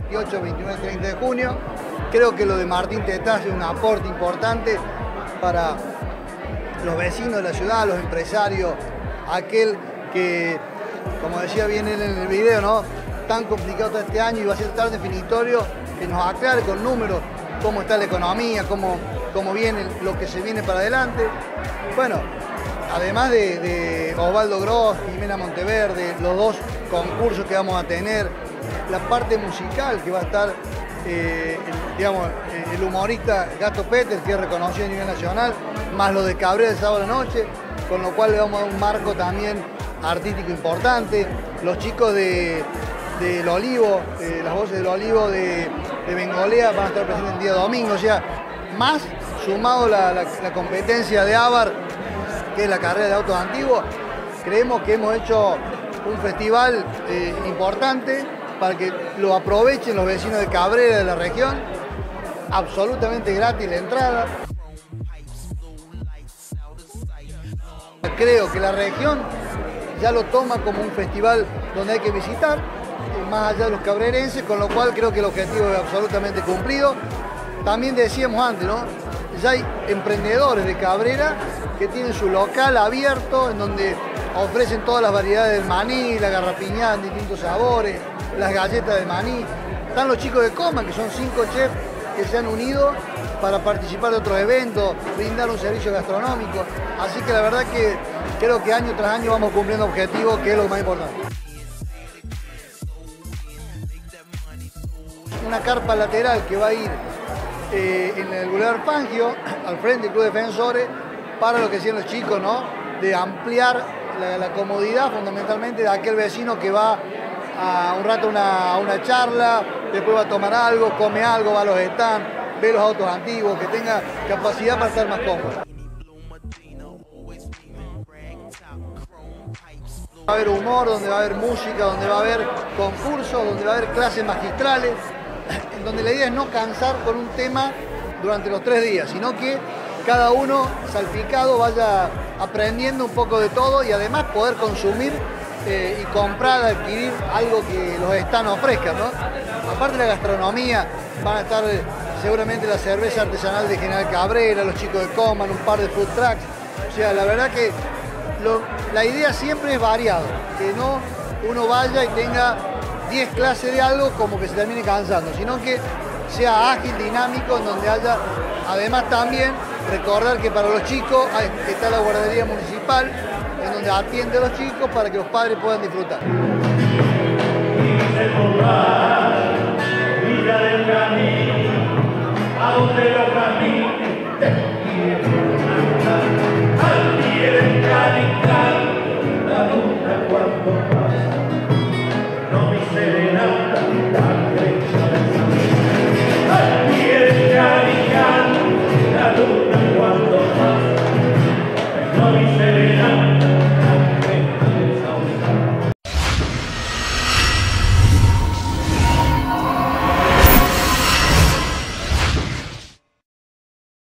28, 29, 30 de junio. Creo que lo de Martín Tetaz es un aporte importante para los vecinos de la ciudad, los empresarios, aquel que, como decía bien él en el video, ¿no?, tan complicado todo este año y va a ser tan definitorio, que nos aclare con números cómo está la economía, cómo viene lo que se viene para adelante. Bueno, además de Osvaldo Gross, Jimena Monteverde, los dos concursos que vamos a tener, la parte musical que va a estar, el humorista Gato Peter, que es reconocido a nivel nacional, más lo de Cabrera el sábado a la noche, con lo cual le vamos a dar un marco también artístico importante. Los chicos del Olivo, las voces del Olivo de Bengolea van a estar presentes el día domingo, o sea, más sumado la competencia de ABAR, que es la carrera de autos antiguos. Creemos que hemos hecho un festival importante para que lo aprovechen los vecinos de Cabrera, de la región, absolutamente gratis la entrada. Creo que la región ya lo toma como un festival donde hay que visitar, más allá de los cabrerenses, con lo cual creo que el objetivo es absolutamente cumplido. También decíamos antes, ¿no?, ya hay emprendedores de Cabrera que tienen su local abierto, en donde ofrecen todas las variedades del maní, la garrapiñada en distintos sabores, las galletas de maní. Están los chicos de Coma, que son 5 chefs que se han unido para participar de otros eventos, brindar un servicio gastronómico. Así que la verdad que creo que año tras año vamos cumpliendo objetivos, que es lo más importante. Una carpa lateral que va a ir en el Boulevard Fangio, al frente del Club Defensores, para lo que decían los chicos, ¿no?, de ampliar la comodidad fundamentalmente de aquel vecino que va a un rato a una charla, después va a tomar algo, come algo, va a los stands, ve los autos antiguos, que tenga capacidad para estar más cómodo. Va a haber humor, donde va a haber música, donde va a haber concursos, donde va a haber clases magistrales, en donde la idea es no cansar con un tema durante los 3 días, sino que cada uno salpicado vaya aprendiendo un poco de todo y además poder consumir y comprar, adquirir algo que los stands ofrezcan, ¿no? Aparte de la gastronomía, van a estar seguramente la cerveza artesanal de General Cabrera, los chicos de Coman, un par de food trucks. O sea, la verdad que la idea siempre es variado, que no uno vaya y tenga 10 clases de algo como que se termine cansando, sino que sea ágil, dinámico, en donde haya, además también recordar que para los chicos está la guardería municipal, en donde atiende a los chicos para que los padres puedan disfrutar.